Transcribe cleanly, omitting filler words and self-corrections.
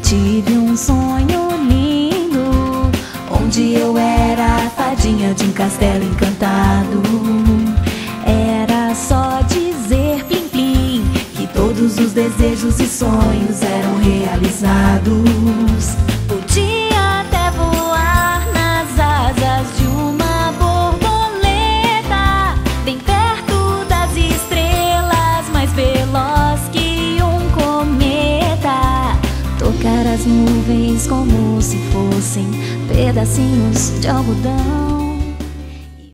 Tive um sonho lindo, onde eu era a fadinha de um castelo encantado. Era só dizer plim plim, que todos os desejos e sonhos eram realizados. Podia até voar nas asas de uma borboleta, bem perto das estrelas, mais veloz que um cometa. Tocar as nuvens como se fossem pedacinhos de algodão.